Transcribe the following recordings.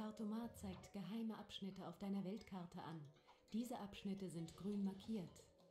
Kartomat zeigt geheime Abschnitte auf deiner Weltkarte an. Diese Abschnitte sind grün markiert.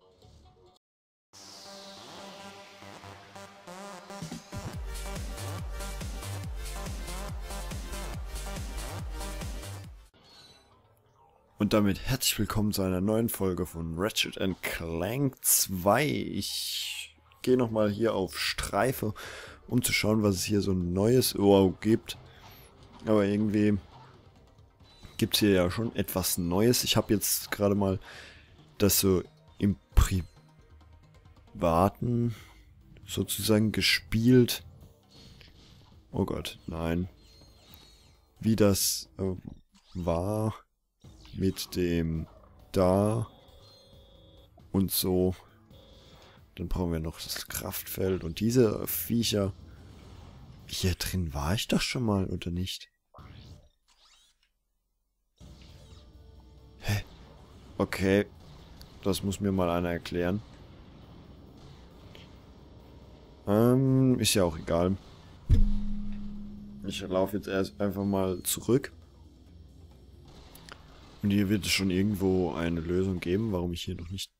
Und damit herzlich willkommen zu einer neuen Folge von Ratchet & Clank 2. Ich gehe nochmal hier auf Streife, um zu schauen, was es hier so Neues gibt. Aber irgendwie gibt es hier ja schon etwas Neues. Ich habe jetzt gerade mal das so im Privaten sozusagen gespielt. Oh Gott, nein. Wie das war mit dem da und so. Dann brauchen wir noch das Kraftfeld und diese Viecher. Hier drin war ich doch schon mal, oder nicht? Hä? Okay. Das muss mir mal einer erklären. Ist ja auch egal. Ich laufe jetzt erst einfach mal zurück. Und hier wird es schon irgendwo eine Lösung geben, warum ich hier noch nicht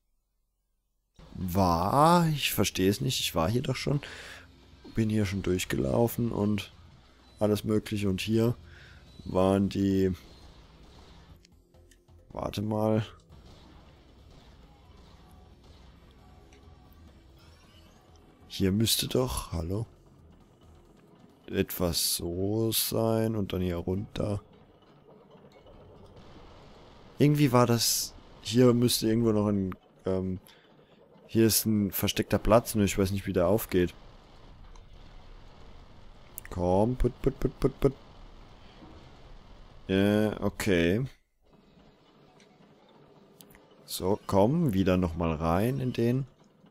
war. Ich verstehe es nicht. Ich war hier doch schon. Bin hier schon durchgelaufen und alles mögliche. Und hier waren die... Warte mal. Hier müsste doch... Hallo? Etwas so sein und dann hier runter. Irgendwie war das... Hier müsste irgendwo noch ein... hier ist ein versteckter Platz, nur ich weiß nicht, wie der aufgeht. Komm, put. Okay. So, komm, wieder nochmal rein in den.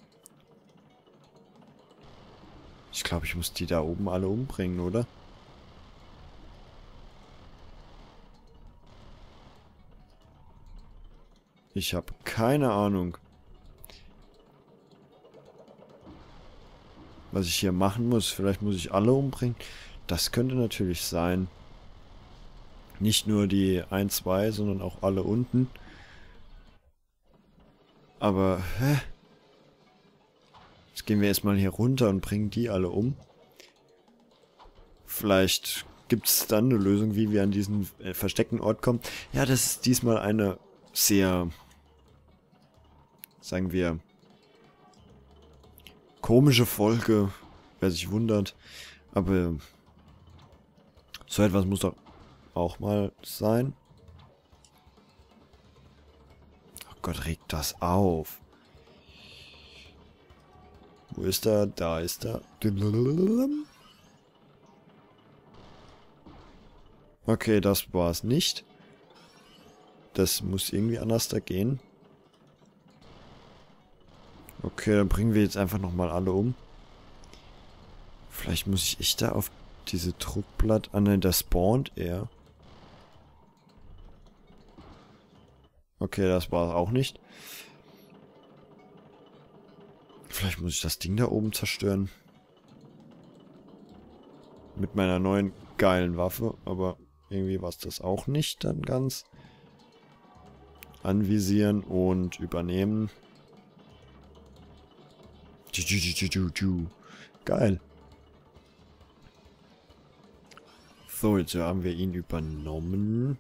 Ich glaube, ich muss die da oben alle umbringen, oder? Ich habe keine Ahnung, was ich hier machen muss. Vielleicht muss ich alle umbringen. Das könnte natürlich sein. Nicht nur die 1, 2, sondern auch alle unten. Aber, hä? Jetzt gehen wir erstmal hier runter und bringen die alle um. Vielleicht gibt es dann eine Lösung, wie wir an diesen versteckten Ort kommen. Ja, das ist diesmal eine sehr, sagen wir, komische Folge, wer sich wundert. Aber so etwas muss doch auch mal sein. Oh Gott, regt das auf. Wo ist er? Da ist er. Okay, das war es nicht. Das muss irgendwie anders da gehen. Okay, dann bringen wir jetzt einfach nochmal alle um. Vielleicht muss ich echt da auf diese Druckblatt... Ah nein, da spawnt er. Okay, das war es auch nicht. Vielleicht muss ich das Ding da oben zerstören. Mit meiner neuen geilen Waffe. Aber irgendwie war es das auch nicht dann ganz. Anvisieren und übernehmen. Geil. So, jetzt haben wir ihn übernommen.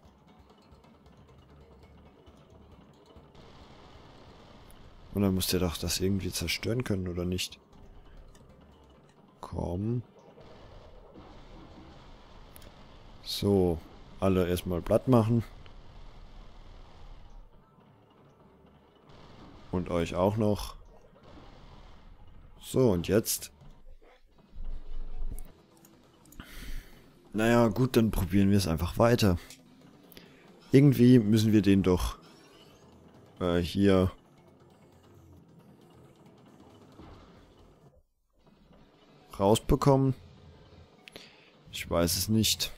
Und dann muss der doch das irgendwie zerstören können, oder nicht? Komm. So, alle erstmal platt machen. Und euch auch noch. So, und jetzt? Naja, gut, dann probieren wir es einfach weiter. Irgendwie müssen wir den doch hier rausbekommen. Ich weiß es nicht.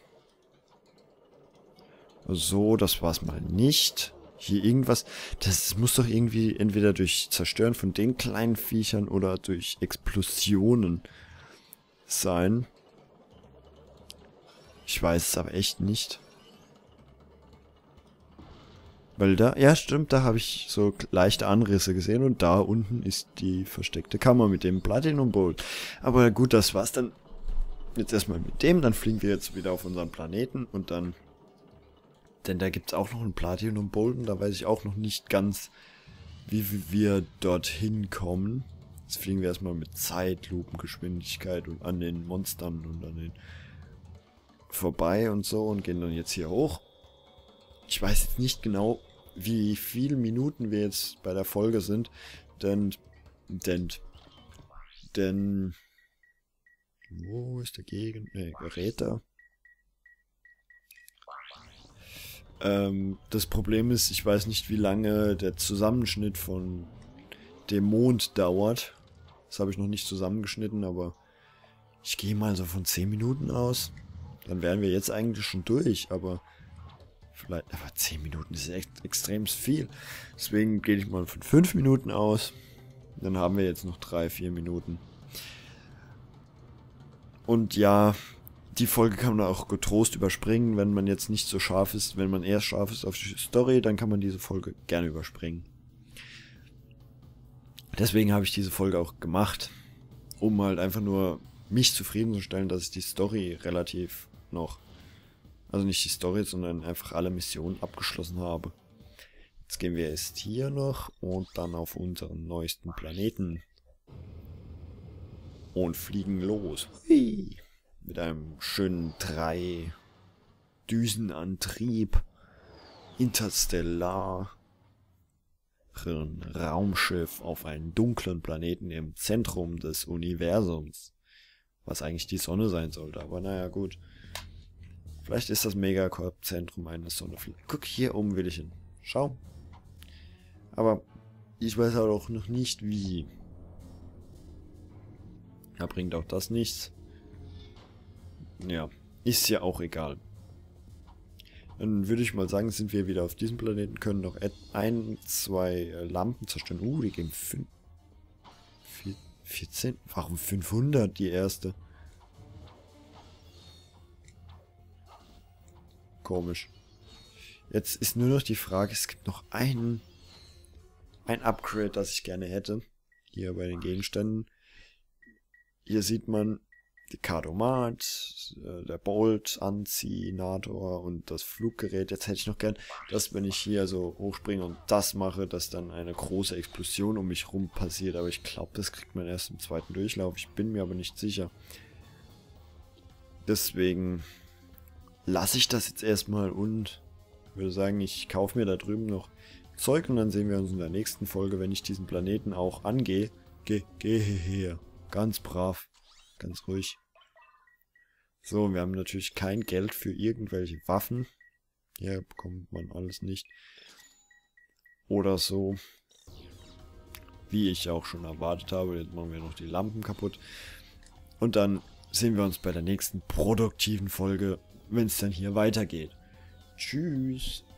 So, das war es mal nicht. Hier irgendwas. Das muss doch irgendwie entweder durch Zerstören von den kleinen Viechern oder durch Explosionen sein. Ich weiß es aber echt nicht. Weil da, ja stimmt, da habe ich so leichte Anrisse gesehen und da unten ist die versteckte Kammer mit dem Platinum Bolt. Aber gut, das war's dann jetzt erstmal mit dem, dann fliegen wir jetzt wieder auf unseren Planeten und dann, denn da gibt's auch noch einen Platinum Bolt und da weiß ich auch noch nicht ganz, wie wir dorthin kommen. Jetzt fliegen wir erstmal mit Zeitlupengeschwindigkeit und an den Monstern und an den vorbei und so und gehen dann jetzt hier hoch. Ich weiß jetzt nicht genau, wie viele Minuten wir jetzt bei der Folge sind, denn, wo ist der Geräter? Das Problem ist, ich weiß nicht, wie lange der Zusammenschnitt von dem Mond dauert. Das habe ich noch nicht zusammengeschnitten, aber ich gehe mal so von 10 Minuten aus. Dann wären wir jetzt eigentlich schon durch, aber vielleicht, aber 10 Minuten ist echt extrem viel. Deswegen gehe ich mal von 5 Minuten aus. Dann haben wir jetzt noch 3-4 Minuten. Und ja, die Folge kann man auch getrost überspringen, wenn man jetzt nicht so scharf ist. Wenn man erst scharf ist auf die Story, dann kann man diese Folge gerne überspringen. Deswegen habe ich diese Folge auch gemacht, um halt einfach nur mich zufriedenzustellen, dass ich die Story relativ noch, also nicht die Story, sondern einfach alle Missionen abgeschlossen habe. Jetzt gehen wir erst hier noch und dann auf unseren neuesten Planeten und fliegen los. Hui. Mit einem schönen 3-Düsenantrieb, interstellar Raumschiff auf einem dunklen Planeten im Zentrum des Universums. Was eigentlich die Sonne sein sollte, aber naja, gut. Vielleicht ist das Megacorp-Zentrum eine Sonne. Guck, hier oben will ich hin. Schau. Aber ich weiß halt auch noch nicht, wie. Da bringt auch das nichts. Ja, ist ja auch egal. Dann würde ich mal sagen, sind wir wieder auf diesem Planeten, können noch 1-2 Lampen zerstören. Die geben 14. Warum 500 die erste? Komisch. Jetzt ist nur noch die Frage, es gibt noch ein Upgrade, das ich gerne hätte. Hier bei den Gegenständen. Hier sieht man die Cardomat, der Bolt, Anzinator und das Fluggerät. Jetzt hätte ich noch gern, dass wenn ich hier so hochspringe und das mache, dass dann eine große Explosion um mich rum passiert. Aber ich glaube, das kriegt man erst im zweiten Durchlauf. Ich bin mir aber nicht sicher. Deswegen lasse ich das jetzt erstmal und würde sagen, ich kaufe mir da drüben noch Zeug und dann sehen wir uns in der nächsten Folge, wenn ich diesen Planeten auch angehe. Geh her. Ganz brav. Ganz ruhig. So, wir haben natürlich kein Geld für irgendwelche Waffen. Hier bekommt man alles nicht. Oder so. Wie ich auch schon erwartet habe. Jetzt machen wir noch die Lampen kaputt. Und dann sehen wir uns bei der nächsten produktiven Folge, wenn es dann hier weitergeht. Tschüss.